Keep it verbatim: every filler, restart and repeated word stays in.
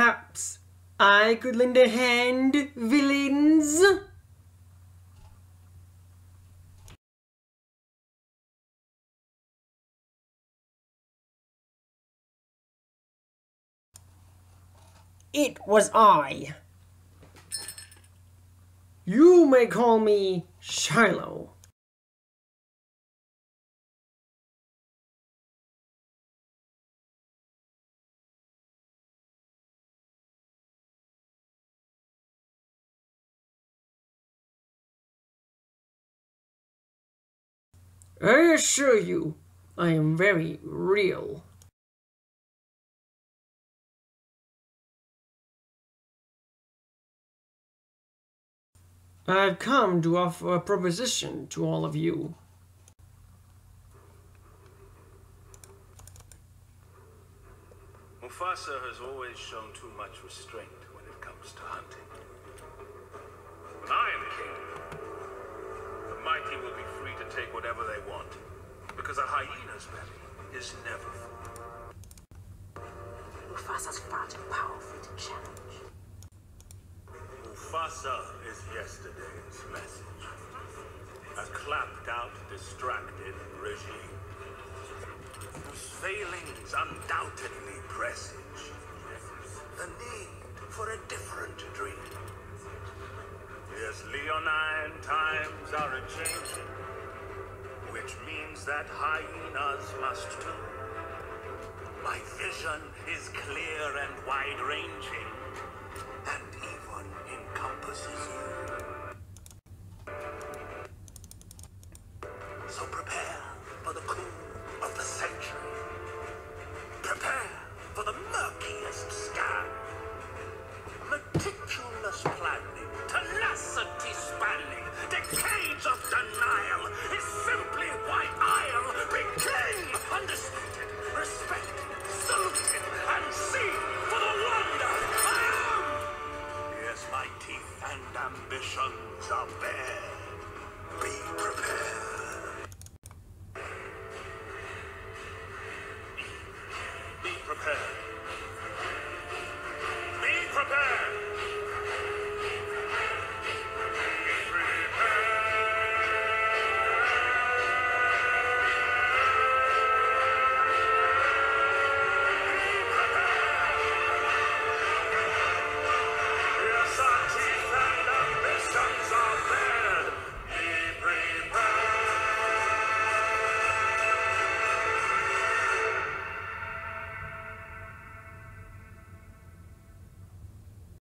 Perhaps I could lend a hand, villains? It was I. You may call me Shiloh. I assure you, I am very real. I've come to offer a proposition to all of you. Mufasa has always shown too much restraint when it comes to hunting. When I am king, the mighty will be free to take whatever they want, because a hyena's belly is never full. Mufasa's far too powerful to challenge. Mufasa is yesterday's message. A clapped-out, distracted regime, whose failings undoubtedly presage the need for a different dream. Yes, Leonine times are a-changing, which means that hyenas must too. My vision is clear and wide-ranging, and even encompasses you.